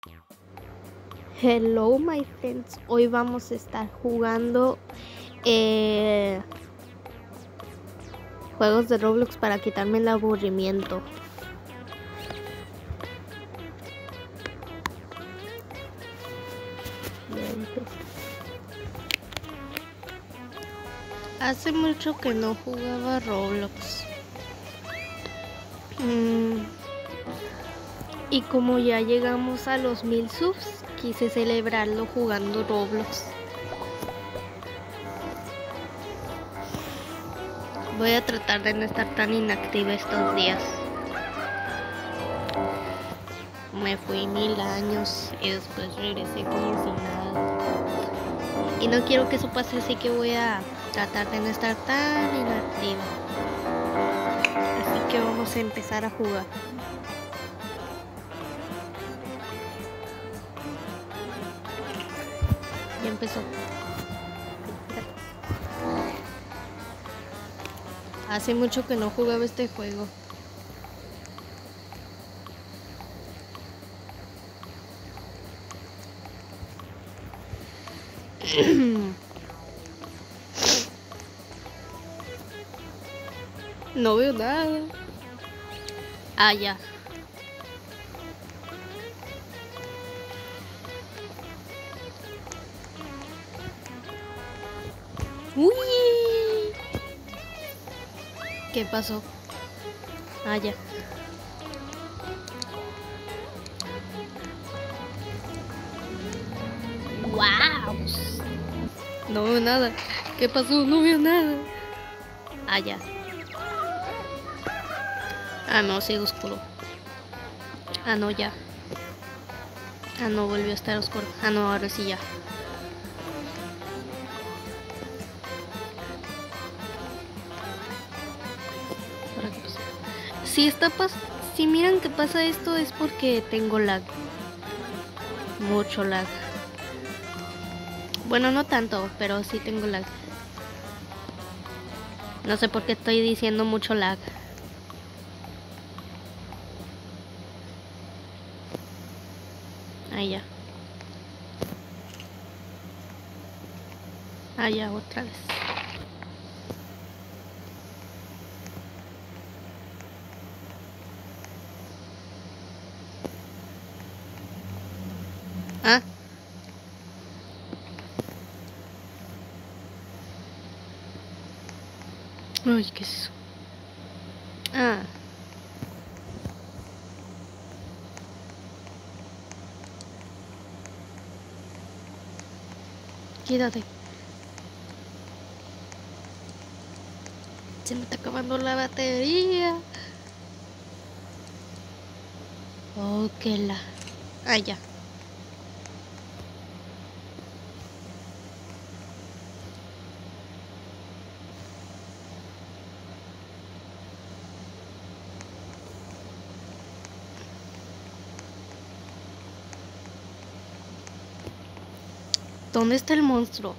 Hello my friends, hoy vamos a estar jugando juegos de Roblox para quitarme el aburrimiento. Hace mucho que no jugaba Roblox. Y como ya llegamos a los 1000 subs, quise celebrarlo jugando Roblox. Voy a tratar de no estar tan inactiva estos días. Me fui 1000 años y después regresé como si nada. Y no quiero que eso pase, así que voy a tratar de no estar tan inactiva. Así que vamos a empezar a jugar. Ya empezó. Hace mucho que no jugaba este juego. No veo nada. Ah, ya. ¡Uy! ¿Qué pasó? Ah, ya. ¡Wow! No veo nada. ¿Qué pasó? No veo nada. Ah, ya. Ah, no, sigue oscuro. Ah, no, ya. Ah, no, volvió a estar oscuro. Ah, no, ahora sí ya. Si miran que pasa esto es porque tengo lag. Mucho lag. Bueno, no tanto, pero sí tengo lag. No sé por qué estoy diciendo mucho lag. Ahí ya. Ah, ya, otra vez. Ah. Ay, ¿qué es eso? Ah. Quédate. Se me está acabando la batería. Oh, que la. Ah, ya. ¿Dónde está el monstruo?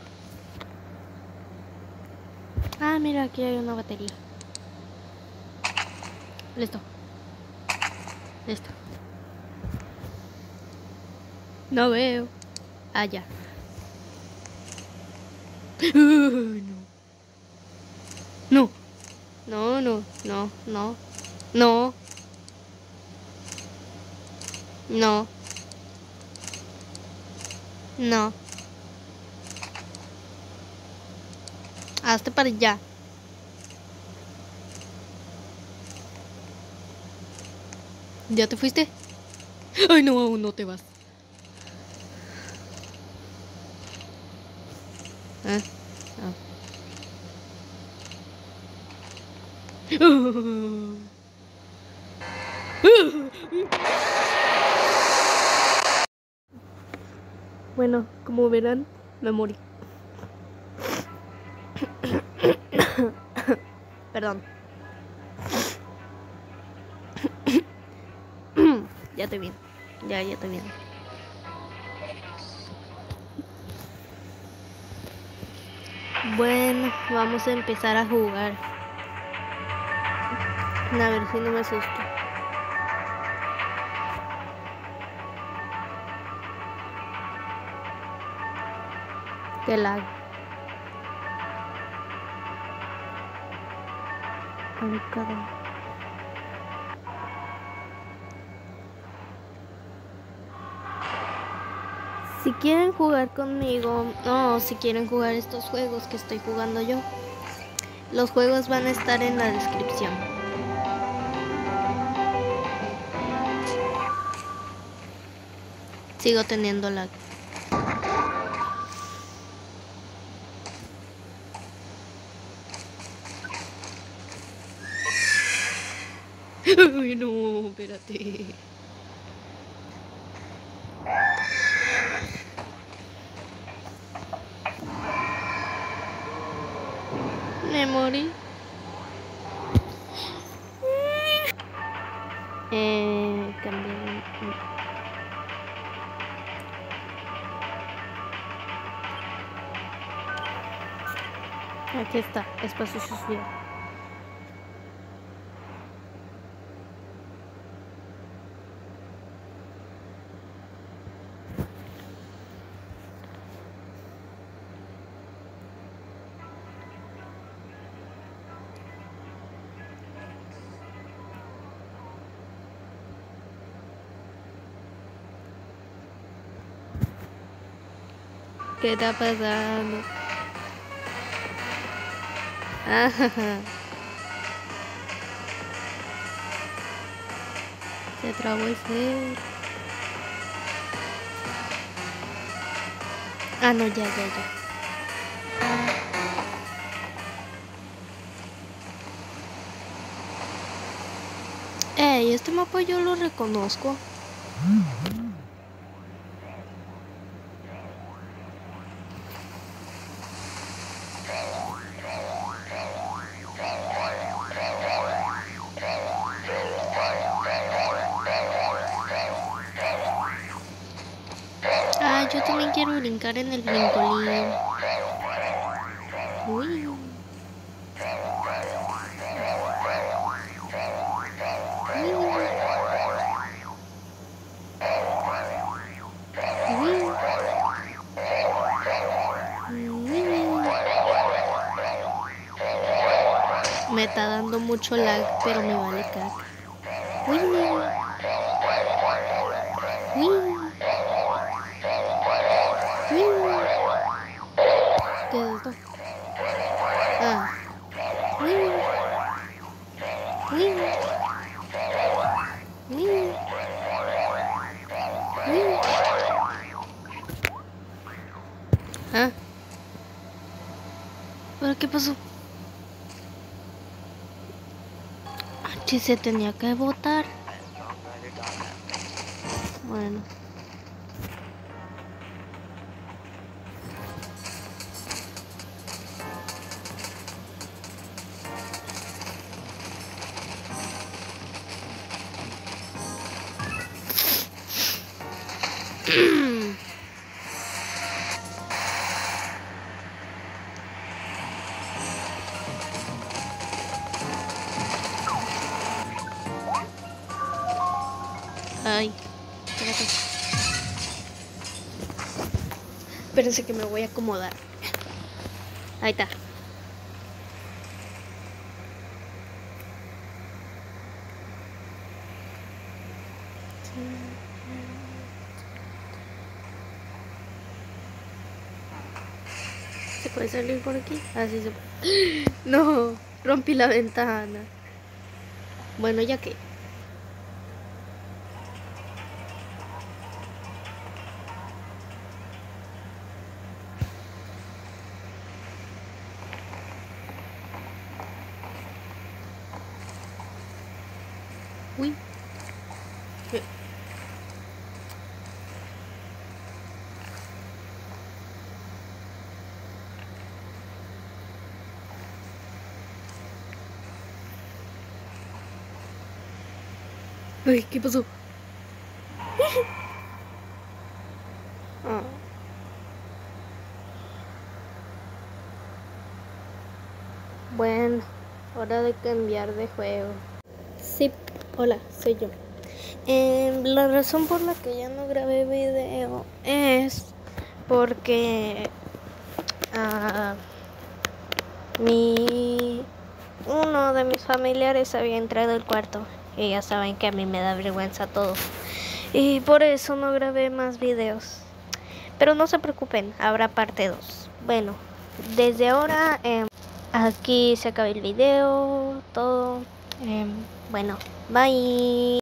Ah, mira, aquí hay una batería. Listo. Listo. No veo. Ah, ya. No. No, no, no, no. No. No. No. Hazte para allá. ¿Ya te fuiste? Ay, no, aún no te vas. ¿Ah? Bueno, como verán, me morí. Perdón. Ya te vi. Ya te vi. Bueno, vamos a empezar a jugar. A ver si no me asusto. Que lag. Ay, caray. Si quieren jugar conmigo, o si quieren jugar estos juegos que estoy jugando yo, los juegos van a estar en la descripción. Sigo teniendo lag. Uy, no, espérate. Me morí. Cambié. Aquí está, espacio social. ¿Qué está pasando? Se trabó el ser. Ah, no, ya. Este mapa yo lo reconozco. Yo también quiero brincar en el brincolín. Uy. Me está dando mucho lag, pero me vale caca. Uy. ¿Qué es esto? Ah. Ah. ¿Pero qué pasó? Si se tenía que votar. Bueno. Ay, espérate. Espérense que me voy a acomodar. Ahí está. ¿Se puede salir por aquí? Así se puede. No, rompí la ventana. Bueno, ya que. Uy. Uy, ¿qué pasó? Bueno, hora de cambiar de juego. Sí, hola, soy yo. La razón por la que ya no grabé video es porque Uno de mis familiares había entrado al cuarto y ya saben que a mí me da vergüenza todo. Y por eso no grabé más videos. Pero no se preocupen, habrá parte 2. Bueno, desde ahora aquí se acaba el video, todo. Bueno, bye.